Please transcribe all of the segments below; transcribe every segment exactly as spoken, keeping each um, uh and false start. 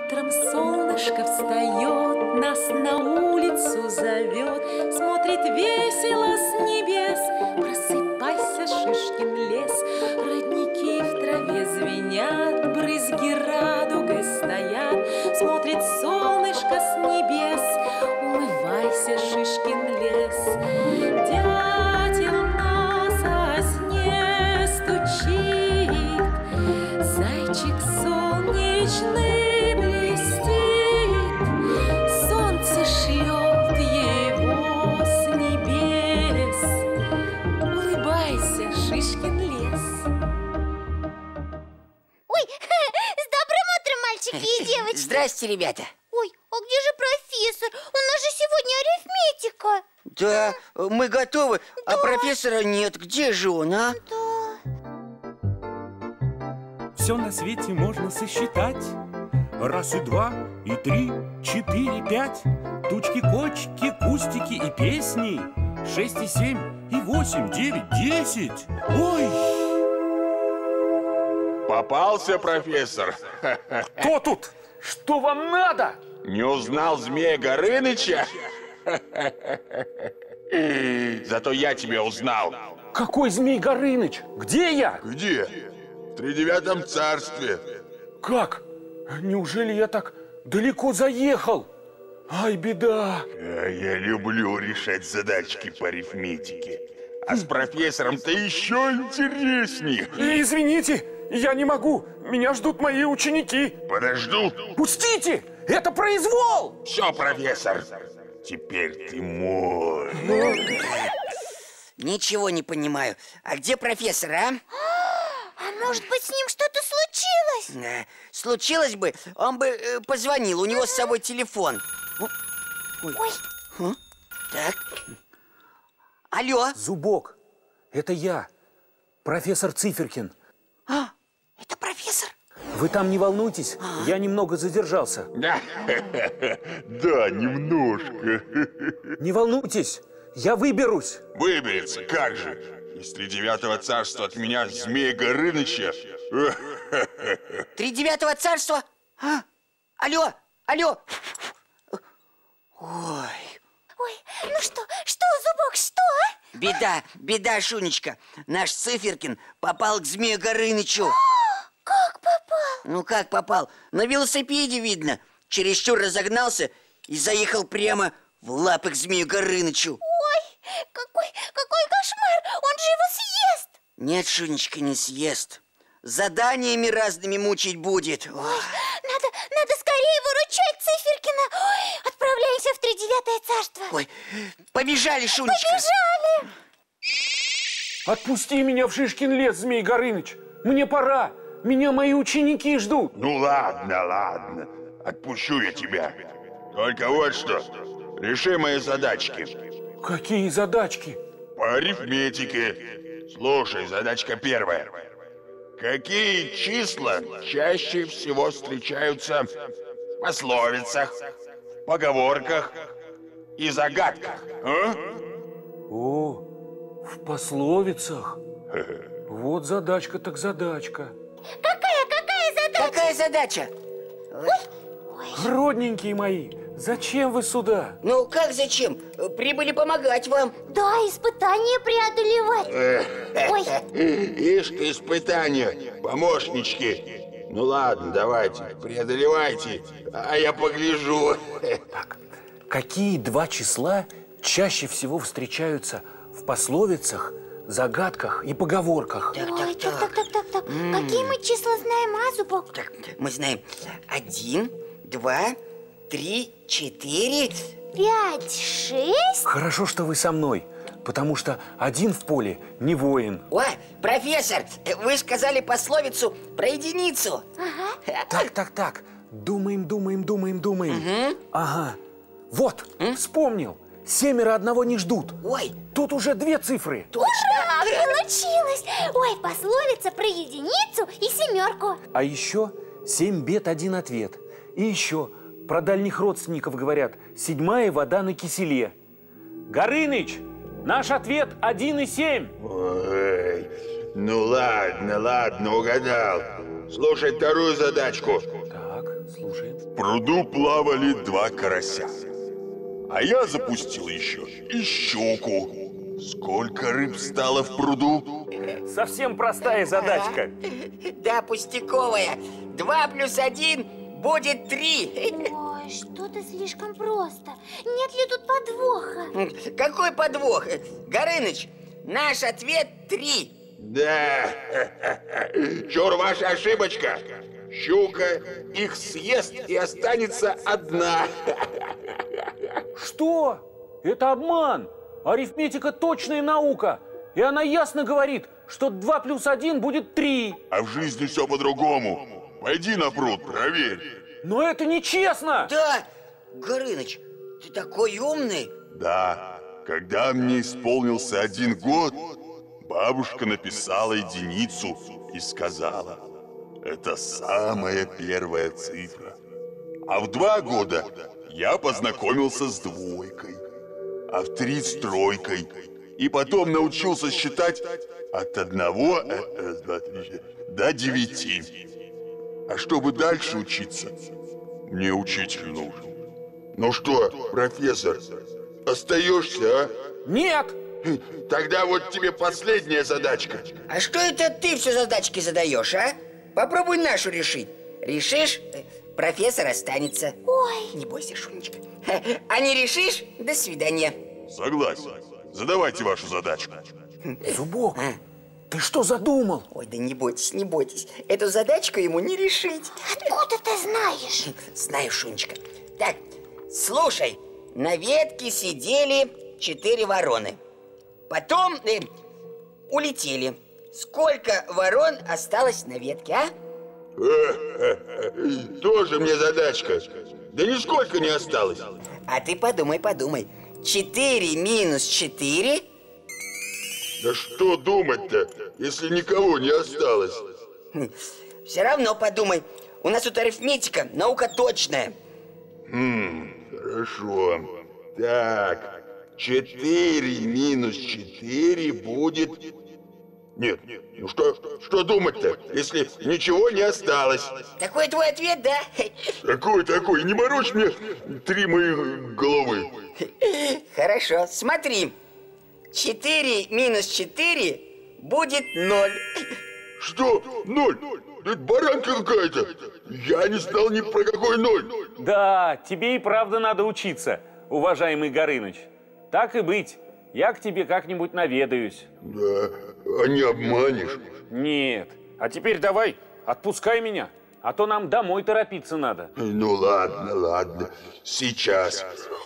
Утром солнышко встает, нас на улицу зовет, смотрит весело с небес. Просыпайся, Шишкин лес, родники в траве звенят, брызги радугой стоят, смотрит солнышко с небес. Умывайся, Шишкин лес. Дятел на сосне стучит, зайчик солнечный блестит, солнце шлет его с небес. Улыбайся, Шишкин лес. Ой, с добрым утром, мальчики и девочки. Здрасте, ребята. Ой, а где же профессор? У нас же сегодня арифметика. Да, мы готовы, да. А профессора нет. Где же он, а? Да. Все на свете можно сосчитать. Раз и два, и три, четыре, пять. Тучки, кочки, кустики и песни. Шесть и семь, и восемь, девять, десять. Ой! Попался, профессор. Кто тут? Что вам надо? Не узнал Змея Горыныча? Зато я тебя узнал. Какой Змей Горыныч? Где я? Где? В тридевятом царстве. Как? Неужели я так далеко заехал? Ай, беда. Я люблю решать задачки по арифметике. А с профессором-то еще интереснее. Извините, я не могу. Меня ждут мои ученики. Подождут. Пустите! Это произвол! Все, профессор. Теперь ты мой. Ничего не понимаю. А где профессор, а? А может быть, с ним что-то случилось? Э, случилось бы, он бы э, позвонил. У него с собой телефон. Ой. Ой. Хм? Так. Алло. Зубок, это я, профессор Циферкин. А, это профессор? Вы там не волнуйтесь, а? Я немного задержался. Да, немножко. Не волнуйтесь, я выберусь. Выберется, как же. Из тридевятого царства от меня Змея Горыныча. Тридевятого царства? А? Алло, алло. Ой. Ой, ну что, что, Зубок, что? Беда, беда, Шунечка. Наш Циферкин попал к Змею Горынычу. Как попал? Ну как попал? На велосипеде, видно. Чересчур разогнался и заехал прямо в лапы к Змею Горынычу. Ой, какой, какой кошмар! Он же его съест! Нет, Шунечка, не съест. Заданиями разными мучить будет. Ой, надо, надо скорее выручать Циферкина. Ой, отправляемся в тридевятое царство. Ой, побежали, Шунечка. Побежали! Отпусти меня в Шишкин лес, Змей Горыныч. Мне пора. Меня мои ученики ждут. Ну ладно, ладно. Отпущу я тебя. Только вот что. Реши мои задачки. Какие задачки? По арифметике. Слушай, задачка первая. Какие числа чаще всего встречаются в пословицах, поговорках и загадках? А? О, в пословицах. Вот задачка так задачка. Какая, какая задача? Какая задача? Родненькие мои, зачем вы сюда? Ну, как зачем? Прибыли помогать вам. Да, испытания преодолевать. Ой. Ишь ты, испытания, помощнички. Ну ладно, давайте, преодолевайте, а я погляжу. Так, какие два числа чаще всего встречаются в пословицах, загадках и поговорках? Так, Ой, так, так, так, так, так. Какие мы числа знаем, а, Зубок? Так, мы знаем один, два, три, четыре. Пять, шесть. Хорошо, что вы со мной, потому что один в поле не воин. О, профессор, вы сказали пословицу про единицу. Ага. Так, так, так. Думаем, думаем, думаем, думаем. Угу. Ага. Вот, М? вспомнил. Семеро одного не ждут. Ой. Тут уже две цифры. Точно. Ура, получилось! Ой, пословица про единицу и семерку. А еще семь бед, один ответ. И еще про дальних родственников говорят: седьмая вода на киселе. Горыныч, наш ответ один и семь. Ой, ну ладно, ладно, угадал. Слушай вторую задачку. Так, Слушаем. В пруду плавали два карася. А я запустил еще и щуку. Сколько рыб стало в пруду? Совсем простая задачка. Да, пустяковая. Два плюс один будет три. Ой, что-то слишком просто. Нет ли тут подвоха? Какой подвох? Горыныч, наш ответ три. Да, чур ваша ошибочка. Щука их съест и останется одна. Что? Это обман. Арифметика точная наука. И она ясно говорит, что два плюс один будет три. А в жизни все по-другому. Пойди на пруд, проверь. Но это нечестно. Да, Горыныч, ты такой умный. Да, когда мне исполнился один год, бабушка написала единицу и сказала: это самая первая цифра. А в два года я познакомился с двойкой, а в три с тройкой. И потом научился считать от одного до девяти. А чтобы дальше учиться, мне учитель нужен. Ну что, профессор, остаешься, а? Нет. Тогда вот тебе последняя задачка. А что это ты все задачки задаешь, а? Попробуй нашу решить. Решишь, профессор останется. Ой. Не бойся, Шунечка. А не решишь, до свидания. Согласен. Задавайте вашу задачку. Зубок, А? ты что задумал? Ой, да не бойтесь, не бойтесь. Эту задачку ему не решить. Откуда ты знаешь? Знаю, Шунечка. Так, слушай. На ветке сидели четыре вороны. Потом э, улетели. Сколько ворон осталось на ветке, а? Тоже мне задачка. Да нисколько не осталось. А ты подумай, подумай. Четыре минус четыре. Да что думать-то, если никого не осталось? Все равно подумай. У нас тут арифметика, наука точная. Хм, хорошо. Так, четыре минус четыре будет... Нет, ну что, что думать-то, если ничего не осталось? Такой твой ответ, да? Такой, такой, не морочь мне три мои головы. Хорошо, смотри. Четыре минус четыре будет ноль. Что? Ноль? Это баранка какая-то. Я не знал ни про какой ноль. Да, тебе и правда надо учиться, уважаемый Горыныч. Так и быть, я к тебе как-нибудь наведаюсь. Да, а не обманешь? Нет, а теперь давай, отпускай меня, а то нам домой торопиться надо. Ну ладно, ладно, сейчас.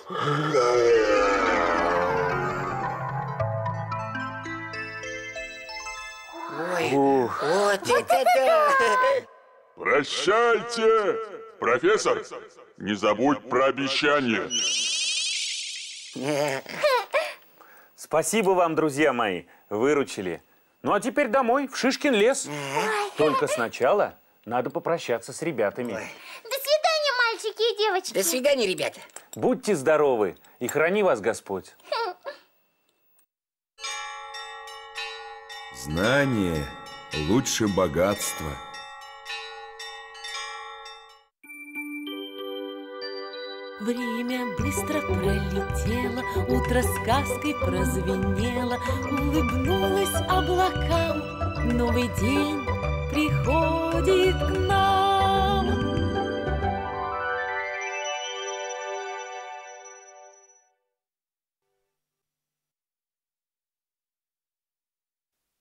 Ой, вот это да! Прощайте, профессор. Не забудь про обещание. Спасибо вам, друзья мои, выручили. Ну а теперь домой, в Шишкин лес. Только сначала надо попрощаться с ребятами. До свидания, мальчики и девочки. До свидания, ребята. Будьте здоровы и храни вас Господь. Знание лучше богатства. Время быстро пролетело, утро сказкой прозвенело, улыбнулось облакам. Новый день приходит к нам.